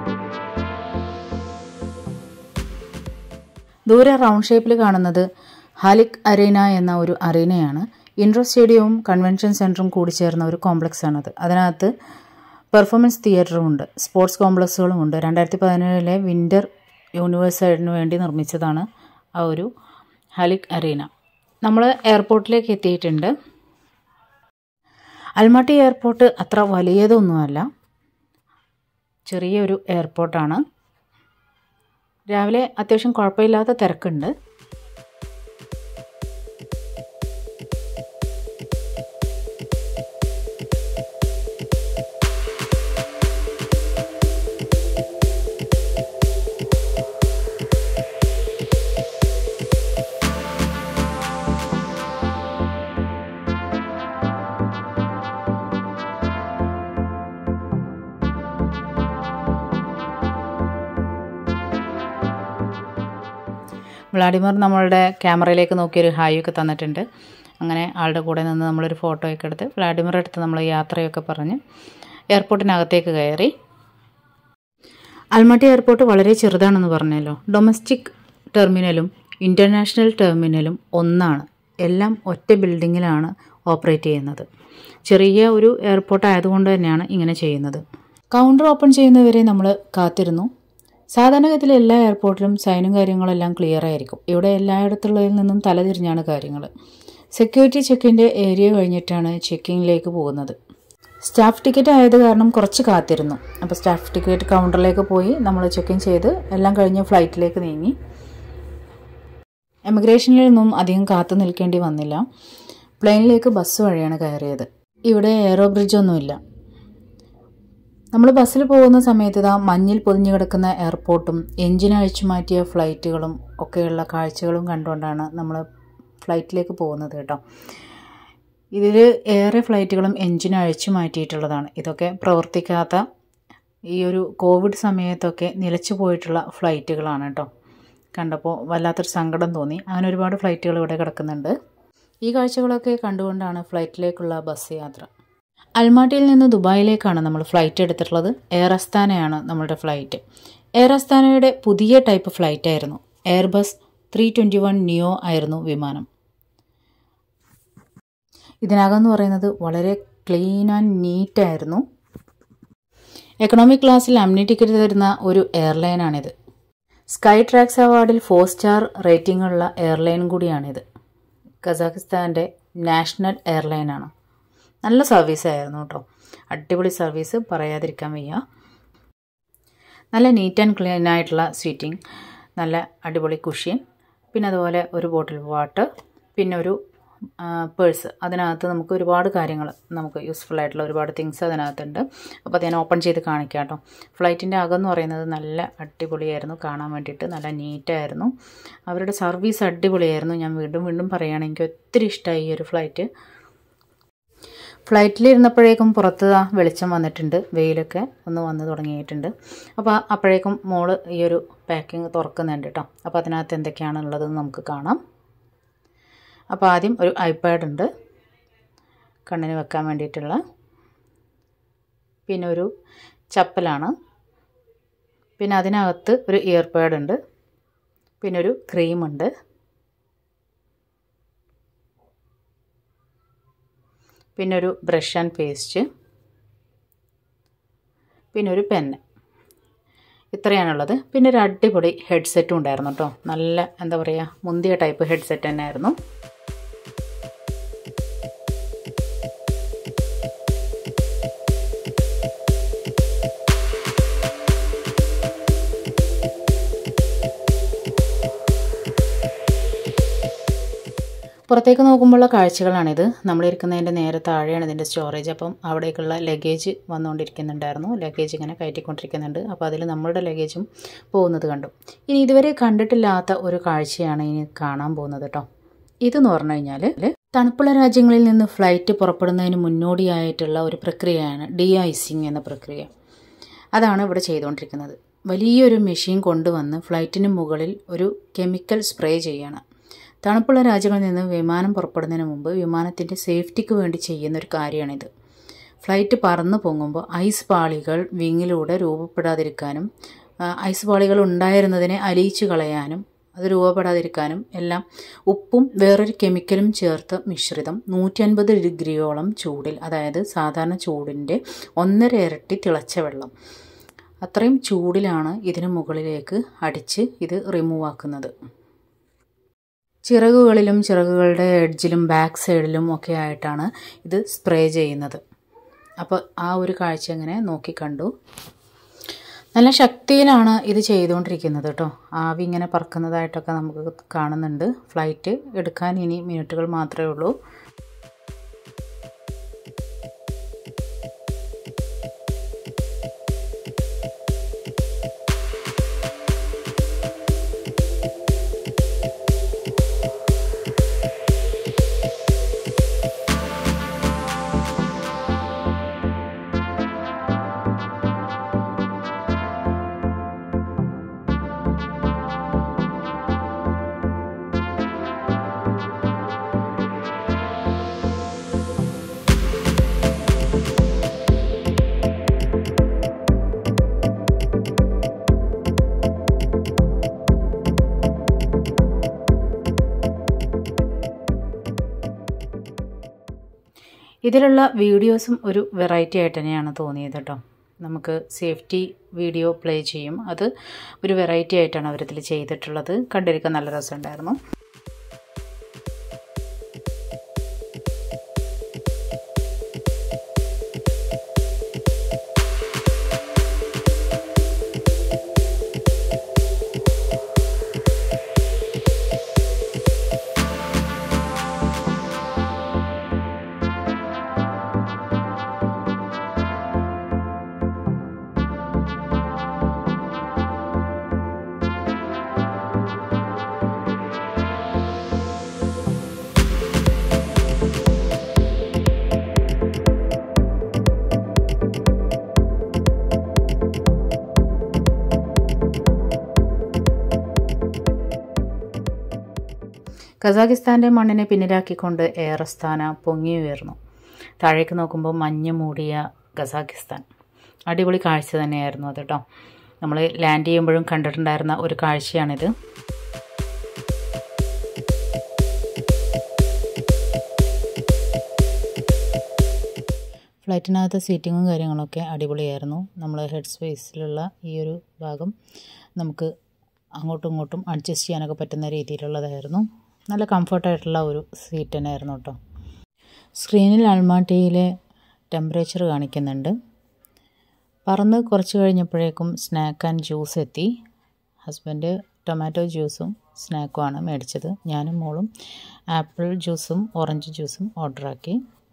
ദൂരെ റൗണ്ട് ഷേപ്പിൽ കാണുന്നത് ഹാലിക് അരീന എന്ന ഒരു അറീനയാണ്. ഇൻഡോർ സ്റ്റേഡിയവും കൺവെൻഷൻ സെൻറ്ററും കൂടി ചേർന്ന ഒരു കോംപ്ലക്സ് ആണത്. അതിനകത്ത് പെർഫോമൻസ് തിയേറ്ററും ഉണ്ട്, സ്പോർട്സ് കോംപ്ലക്സുകളും ഉണ്ട്. രണ്ടായിരത്തി പതിനേഴിലെ വിൻ്റർ യൂണിവേഴ്സിറ്റിന് വേണ്ടി നിർമ്മിച്ചതാണ് ആ ഒരു ഹാലിക് അരീന. നമ്മൾ എയർപോർട്ടിലേക്ക് എത്തിയിട്ടുണ്ട്. അൽമാട്ടി എയർപോർട്ട് അത്ര വലിയതൊന്നുമല്ല, ചെറിയൊരു എയർപോർട്ടാണ്. രാവിലെ അത്യാവശ്യം കുഴപ്പമില്ലാത്ത തിരക്കുണ്ട്. വ്ളാഡിമിർ നമ്മളുടെ ക്യാമറയിലേക്ക് നോക്കിയൊരു ഹായൊക്കെ തന്നിട്ടുണ്ട്. അങ്ങനെ ആളുടെ കൂടെ നിന്ന് നമ്മളൊരു ഫോട്ടോയൊക്കെ എടുത്ത് വ്ളാഡിമിർ അടുത്ത് നമ്മൾ യാത്രയൊക്കെ പറഞ്ഞ് എയർപോർട്ടിനകത്തേക്ക് കയറി. അൽമാട്ടി എയർപോർട്ട് വളരെ ചെറുതാണെന്ന് പറഞ്ഞല്ലോ. ഡൊമസ്റ്റിക് ടെർമിനലും ഇൻ്റർനാഷണൽ ടെർമിനലും ഒന്നാണ്. എല്ലാം ഒറ്റ ബിൽഡിങ്ങിലാണ് ഓപ്പറേറ്റ് ചെയ്യുന്നത്. ചെറിയ ഒരു എയർപോർട്ട് ആയതുകൊണ്ട് തന്നെയാണ് ഇങ്ങനെ ചെയ്യുന്നത്. കൗണ്ടർ ഓപ്പൺ ചെയ്യുന്നവരെ നമ്മൾ കാത്തിരുന്നു. സാധാരണഗതിയിൽ എല്ലാ എയർപോർട്ടിലും സൈനും കാര്യങ്ങളെല്ലാം ക്ലിയർ ആയിരിക്കും. ഇവിടെ എല്ലായിടത്തുള്ളതിൽ നിന്നും തലതിരിഞ്ഞാണ് കാര്യങ്ങൾ. സെക്യൂരിറ്റി ചെക്കിൻ്റെ ഏരിയ കഴിഞ്ഞിട്ടാണ് ചെക്കിങ്ങിലേക്ക് പോകുന്നത്. സ്റ്റാഫ് ടിക്കറ്റ് ആയത് കാരണം കുറച്ച് കാത്തിരുന്നു. അപ്പോൾ സ്റ്റാഫ് ടിക്കറ്റ് കൗണ്ടറിലേക്ക് പോയി നമ്മൾ ചെക്കിങ് ചെയ്ത് എല്ലാം കഴിഞ്ഞ് ഫ്ലൈറ്റിലേക്ക് നീങ്ങി. എമിഗ്രേഷനിൽ നിന്നും അധികം കാത്തു നിൽക്കേണ്ടി വന്നില്ല. പ്ലെയിനിലേക്ക് ബസ് വഴിയാണ് കയറിയത്. ഇവിടെ എയറോ ബ്രിഡ്ജൊന്നുമില്ല. നമ്മൾ ബസ്സിൽ പോകുന്ന സമയത്ത് ഇതാ മഞ്ഞിൽ പൊതിഞ്ഞു കിടക്കുന്ന എയർപോർട്ടും എൻജിൻ അഴിച്ചു മാറ്റിയ ഫ്ലൈറ്റുകളും ഒക്കെയുള്ള കാഴ്ചകളും കണ്ടുകൊണ്ടാണ് നമ്മൾ ഫ്ലൈറ്റിലേക്ക് പോകുന്നത് കേട്ടോ. ഇതിൽ ഏറെ ഫ്ലൈറ്റുകളും എൻജിൻ അഴിച്ചു മാറ്റിയിട്ടുള്ളതാണ്. ഇതൊക്കെ പ്രവർത്തിക്കാത്ത ഈ ഒരു കോവിഡ് സമയത്തൊക്കെ നിലച്ചു പോയിട്ടുള്ള ഫ്ലൈറ്റുകളാണ് കേട്ടോ. കണ്ടപ്പോൾ വല്ലാത്തൊരു സങ്കടം തോന്നി. അങ്ങനെ ഒരുപാട് ഫ്ലൈറ്റുകൾ ഇവിടെ കിടക്കുന്നുണ്ട്. ഈ കാഴ്ചകളൊക്കെ കണ്ടുകൊണ്ടാണ് ഫ്ലൈറ്റിലേക്കുള്ള ബസ് യാത്ര. അൽമാട്ടിയിൽ നിന്ന് ദുബായിലേക്കാണ് നമ്മൾ ഫ്ലൈറ്റ് എടുത്തിട്ടുള്ളത്. എയർ അസ്താനയാണ് നമ്മളുടെ ഫ്ലൈറ്റ്. എയർ അസ്താനയുടെ പുതിയ ടൈപ്പ് ഫ്ലൈറ്റ് ആയിരുന്നു. Airbus three twenty one neo ആയിരുന്നു വിമാനം. ഇതിനകമെന്ന് പറയുന്നത് വളരെ ക്ലീൻ ആൻഡ് നീറ്റായിരുന്നു. എക്കണോമിക് ക്ലാസ്സിൽ അമ്നി ടിക്കറ്റ് തരുന്ന ഒരു എയർലൈനാണിത്. സ്കൈ ട്രാക്സ് അവാർഡിൽ ഫോർ സ്റ്റാർ റേറ്റിംഗ് ഉള്ള എയർലൈൻ കൂടിയാണിത്. കസാഖിസ്ഥാൻ്റെ നാഷണൽ എയർലൈനാണ്. നല്ല സർവീസായിരുന്നു കേട്ടോ. അടിപൊളി സർവീസ്, പറയാതിരിക്കാൻ വയ്യ. നല്ല നീറ്റ് ആൻഡ് ക്ലീൻ ആയിട്ടുള്ള സീറ്റിംഗ്, നല്ല അടിപൊളി കുഷ്യൻ, പിന്നെ അതുപോലെ ഒരു ബോട്ടിൽ വാട്ടർ, പിന്നെ ഒരു പേഴ്സ്. അതിനകത്ത് നമുക്ക് ഒരുപാട് കാര്യങ്ങൾ, നമുക്ക് യൂസ്ഫുൾ ആയിട്ടുള്ള ഒരുപാട് തിങ്സ് അതിനകത്തുണ്ട്. അപ്പോൾ അത് ഞാൻ ഓപ്പൺ ചെയ്ത് കാണിക്കാം കേട്ടോ. ഫ്ലൈറ്റിൻ്റെ അകം എന്ന് പറയുന്നത് നല്ല അടിപൊളിയായിരുന്നു കാണാൻ വേണ്ടിയിട്ട്. നല്ല നീറ്റായിരുന്നു. അവരുടെ സർവീസ് അടിപൊളിയായിരുന്നു. ഞാൻ വീണ്ടും വീണ്ടും പറയുകയാണ്, എനിക്ക് ഒത്തിരി ഇഷ്ടമായി ഈ ഒരു ഫ്ലൈറ്റ്. ഫ്ലൈറ്റിലിരുന്നപ്പോഴേക്കും പുറത്ത് വെളിച്ചം വന്നിട്ടുണ്ട്, വെയിലൊക്കെ ഒന്ന് വന്ന് തുടങ്ങിയിട്ടുണ്ട്. അപ്പോൾ അപ്പോഴേക്കും മോള് ഈ ഒരു പാക്കിങ് തുറക്കുന്നുണ്ട് കേട്ടോ. അപ്പോൾ അതിനകത്ത് എന്തൊക്കെയാണുള്ളതെന്ന് നമുക്ക് കാണാം. അപ്പോൾ ആദ്യം ഒരു ഐപാഡ് ഉണ്ട് കണ്ണിന് വെക്കാൻ വേണ്ടിയിട്ടുള്ള, പിന്നെ ഒരു ചപ്പലാണ്, പിന്നെ അതിനകത്ത് ഒരു ഇയർപാഡ് ഉണ്ട്, പിന്നെ ഒരു ക്രീമുണ്ട്, പിന്നെ ഒരു ബ്രഷ് ആൻഡ് പേസ്റ്റ്, പിന്നെ ഒരു പെന്ന്. ഇത്രയാണുള്ളത്. പിന്നെ ഒരു അടിപൊളി ഹെഡ്സെറ്റും ഉണ്ടായിരുന്നു കേട്ടോ. നല്ല എന്താ പറയുക, മുന്തിയ ടൈപ്പ് ഹെഡ്സെറ്റ് തന്നെയായിരുന്നു. പുറത്തേക്ക് നോക്കുമ്പോഴുള്ള കാഴ്ചകളാണിത്. നമ്മളിരിക്കുന്നതിൻ്റെ നേരെ താഴെയാണ് ഇതിൻ്റെ സ്റ്റോറേജ്. അപ്പം അവിടേക്കുള്ള ലഗേജ് വന്നുകൊണ്ടിരിക്കുന്നുണ്ടായിരുന്നു. ലഗേജ് ഇങ്ങനെ കയറ്റിക്കൊണ്ടിരിക്കുന്നുണ്ട്. അപ്പോൾ അതിൽ നമ്മളുടെ ലഗേജും പോകുന്നത് കണ്ടു. ഇനി ഇതുവരെ കണ്ടിട്ടില്ലാത്ത ഒരു കാഴ്ചയാണ് ഇനി കാണാൻ പോകുന്നത് കേട്ടോ. ഇതെന്ന് പറഞ്ഞു കഴിഞ്ഞാൽ തണുപ്പുള്ള രാജ്യങ്ങളിൽ നിന്ന് ഫ്ലൈറ്റ് പുറപ്പെടുന്നതിന് മുന്നോടിയായിട്ടുള്ള ഒരു പ്രക്രിയയാണ് ഡി ഐസിങ് എന്ന പ്രക്രിയ. അതാണ് ഇവിടെ ചെയ്തുകൊണ്ടിരിക്കുന്നത്. വലിയൊരു മെഷീൻ കൊണ്ടുവന്ന് ഫ്ലൈറ്റിന് മുകളിൽ ഒരു കെമിക്കൽ സ്പ്രേ ചെയ്യണം. തണുപ്പുള്ള രാജ്യങ്ങളിൽ നിന്ന് വിമാനം പുറപ്പെടുന്നതിന് മുമ്പ് വിമാനത്തിൻ്റെ സേഫ്റ്റിക്ക് വേണ്ടി ചെയ്യുന്നൊരു കാര്യമാണിത്. ഫ്ലൈറ്റ് പറന്നു പൊങ്ങുമ്പോൾ ഐസ് പാളികൾ വിങ്ങിലൂടെ രൂപപ്പെടാതിരിക്കാനും ഐസ് പാളികൾ ഉണ്ടായിരുന്നതിനെ അലിയിച്ചു കളയാനും അത് രൂപപ്പെടാതിരിക്കാനും എല്ലാം ഉപ്പും വേറൊരു കെമിക്കലും ചേർത്ത് മിശ്രിതം നൂറ്റി അൻപത് ഡിഗ്രിയോളം ചൂടിൽ, അതായത് സാധാരണ ചൂടിൻ്റെ ഒന്നര ഇരട്ടി തിളച്ച വെള്ളം, അത്രയും ചൂടിലാണ് ഇതിന് മുകളിലേക്ക് അടിച്ച് ഇത് റിമൂവ് ആക്കുന്നത്. ചിറകുകളിലും ചിറകുകളുടെ എഡ്ജിലും ബാക്ക് സൈഡിലും ഒക്കെ ആയിട്ടാണ് ഇത് സ്പ്രേ ചെയ്യുന്നത്. അപ്പോൾ ആ ഒരു കാഴ്ച ഇങ്ങനെ നോക്കിക്കണ്ടു. നല്ല ശക്തിയിലാണ് ഇത് ചെയ്തുകൊണ്ടിരിക്കുന്നത് കേട്ടോ. ആവി ഇങ്ങനെ പറക്കുന്നതായിട്ടൊക്കെ നമുക്ക് കാണുന്നുണ്ട്. ഫ്ലൈറ്റ് എടുക്കാൻ ഇനി മിനിറ്റുകൾ മാത്രമേ ഉള്ളൂ. ഇതിലുള്ള വീഡിയോസും ഒരു വെറൈറ്റി ആയിട്ട് തന്നെയാണ് തോന്നിയത് കേട്ടോ. നമുക്ക് സേഫ്റ്റി വീഡിയോ പ്ലേ ചെയ്യും, അത് ഒരു വെറൈറ്റി ആയിട്ടാണ് അവരിതിൽ ചെയ്തിട്ടുള്ളത്. കണ്ടിരിക്കാൻ നല്ല രസമുണ്ടായിരുന്നു. കസാഖിസ്ഥാൻ്റെ മണ്ണിനെ പിന്നിലാക്കിക്കൊണ്ട് എയർ അസ്താന പൊങ്ങി ഉയർന്നു. താഴേക്ക് നോക്കുമ്പോൾ മഞ്ഞ് മൂടിയ കസാഖിസ്ഥാൻ. അടിപൊളി കാഴ്ച തന്നെയായിരുന്നു അത് കേട്ടോ. നമ്മൾ ലാൻഡ് ചെയ്യുമ്പോഴും കണ്ടിട്ടുണ്ടായിരുന്ന ഒരു കാഴ്ചയാണിത്. ഫ്ലൈറ്റിനകത്ത് സീറ്റിങ്ങും കാര്യങ്ങളൊക്കെ അടിപൊളിയായിരുന്നു. നമ്മൾ ഹെഡ് സ്പേസിലുള്ള ഈ ഒരു ഭാഗം നമുക്ക് അങ്ങോട്ടും ഇങ്ങോട്ടും അഡ്ജസ്റ്റ് ചെയ്യാനൊക്കെ പറ്റുന്ന രീതിയിലുള്ളതായിരുന്നു. നല്ല കംഫർട്ടായിട്ടുള്ള ഒരു സീറ്റ് തന്നെയായിരുന്നു കേട്ടോ. സ്ക്രീനിൽ അൽമാട്ടിയിലെ ടെമ്പറേച്ചർ കാണിക്കുന്നുണ്ട്. പറന്ന് കുറച്ച് കഴിഞ്ഞപ്പോഴേക്കും സ്നാക്ക് ആൻഡ് ജ്യൂസ് എത്തി. ഹസ്ബൻഡ് ടൊമാറ്റോ ജ്യൂസും സ്നാക്കുമാണ് മേടിച്ചത്. ഞാനും മോളും ആപ്പിൾ ജ്യൂസും ഓറഞ്ച് ജ്യൂസും ഓർഡറാക്കി.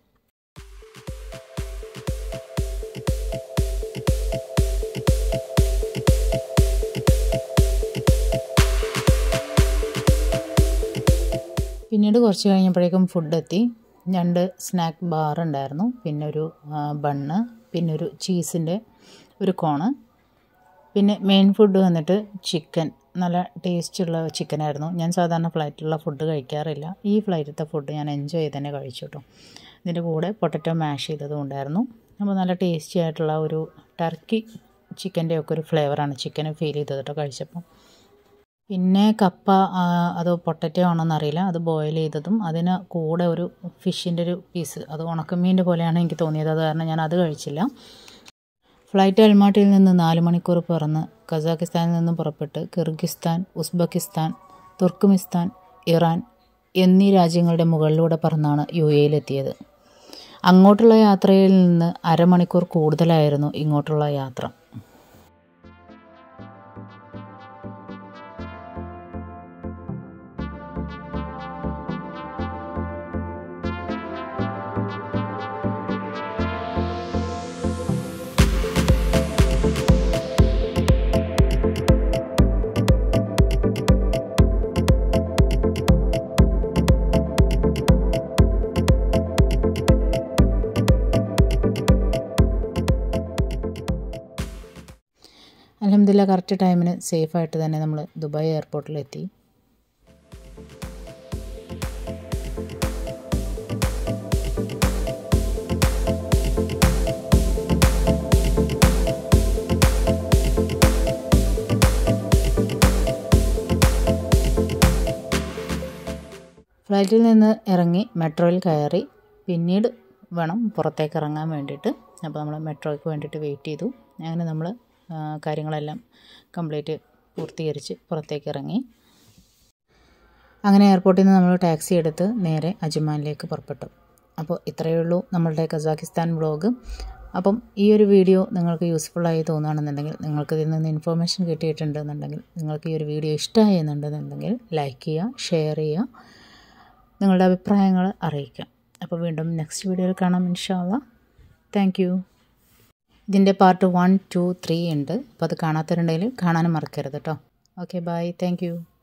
പിന്നീട് കുറച്ച് കഴിഞ്ഞപ്പോഴേക്കും ഫുഡ് എത്തി. രണ്ട് സ്നാക്ക് ബാർ ഉണ്ടായിരുന്നു, പിന്നെ ഒരു ബണ്ണ്, പിന്നെ ഒരു ചീസിൻ്റെ ഒരു കോണ്, പിന്നെ മെയിൻ ഫുഡ് വന്നിട്ട് ചിക്കൻ. നല്ല ടേസ്റ്റുള്ള ചിക്കനായിരുന്നു. ഞാൻ സാധാരണ ഫ്ലൈറ്റിലുള്ള ഫുഡ് കഴിക്കാറില്ല. ഈ ഫ്ലൈറ്റിലത്തെ ഫുഡ് ഞാൻ എൻജോയ് ചെയ്ത് തന്നെ കഴിച്ചു കേട്ടോ. ഇതിൻ്റെ കൂടെ പൊട്ടറ്റോ മാഷ് ചെയ്തതും ഉണ്ടായിരുന്നു. അപ്പോൾ നല്ല ടേസ്റ്റി ആയിട്ടുള്ള ഒരു ടർക്കി ചിക്കൻ്റെ ഒക്കെ ഒരു ഫ്ലേവറാണ് ചിക്കന് ഫീൽ ചെയ്തത് കേട്ടോ കഴിച്ചപ്പോൾ. പിന്നെ കപ്പ, അത് പൊട്ടറ്റോ ആണോന്നറിയില്ല, അത് ബോയിൽ ചെയ്തതും അതിന് കൂടെ ഒരു ഫിഷിൻ്റെ ഒരു പീസ്, അത് ഉണക്കമീൻ്റെ പോലെയാണ് എനിക്ക് തോന്നിയത്. അത് കാരണം ഞാൻ അത് കഴിച്ചില്ല. ഫ്ലൈറ്റ് അൽമാട്ടിയിൽ നിന്ന് നാല് മണിക്കൂർ പറന്ന് കസാഖിസ്ഥാനിൽ നിന്ന് പുറപ്പെട്ട് കിർഗിസ്ഥാൻ, ഉസ്ബെക്കിസ്ഥാൻ, തുർക്ക്മിസ്ഥാൻ, ഇറാൻ എന്നീ രാജ്യങ്ങളുടെ മുകളിലൂടെ പറന്നാണ് യു എയിലെത്തിയത്. അങ്ങോട്ടുള്ള യാത്രയിൽ നിന്ന് അരമണിക്കൂർ കൂടുതലായിരുന്നു ഇങ്ങോട്ടുള്ള യാത്ര. അൽഹംദുലില്ലാ കറക്റ്റ് ടൈമിന് സേഫായിട്ട് തന്നെ നമ്മൾ ദുബായ് എയർപോർട്ടിലെത്തി. ഫ്ലൈറ്റിൽ നിന്ന് ഇറങ്ങി മെട്രോയിൽ കയറി പിന്നീട് വേണം പുറത്തേക്ക് ഇറങ്ങാൻ വേണ്ടിയിട്ട്. അപ്പോൾ നമ്മൾ മെട്രോയ്ക്ക് വേണ്ടിയിട്ട് വെയിറ്റ് ചെയ്തു. അങ്ങനെ നമ്മൾ കാര്യങ്ങളെല്ലാം കംപ്ലീറ്റ് പൂർത്തീകരിച്ച് പുറത്തേക്ക് ഇറങ്ങി. അങ്ങനെ എയർപോർട്ടിൽ നിന്ന് നമ്മൾ ടാക്സി എടുത്ത് നേരെ അജ്മാനിലേക്ക് പുറപ്പെട്ടു. അപ്പോൾ ഇത്രയേ ഉള്ളൂ നമ്മളുടെ കസാഖിസ്ഥാൻ വ്ളോഗ്. അപ്പം ഈ ഒരു വീഡിയോ നിങ്ങൾക്ക് യൂസ്ഫുള്ളായി തോന്നുകയാണെന്നുണ്ടെങ്കിൽ, നിങ്ങൾക്ക് ഇതിൽ നിന്ന് ഇൻഫോർമേഷൻ കിട്ടിയിട്ടുണ്ടെന്നുണ്ടെങ്കിൽ, നിങ്ങൾക്ക് ഈ ഒരു വീഡിയോ ഇഷ്ടമായി എന്നുണ്ടെന്നുണ്ടെങ്കിൽ ലൈക്ക് ചെയ്യുക, ഷെയർ ചെയ്യുക, നിങ്ങളുടെ അഭിപ്രായങ്ങൾ അറിയിക്കുക. അപ്പോൾ വീണ്ടും നെക്സ്റ്റ് വീഡിയോയിൽ കാണാം ഇൻഷാ അല്ലാ. Thank you. ഇതിൻ്റെ പാർട്ട് വൺ ടു ത്രീ ഉണ്ട്. അപ്പോൾ അത് കാണാത്തവരുണ്ടെങ്കിൽ കാണാനും മറക്കരുത് കേട്ടോ. Okay, bye. Thank U.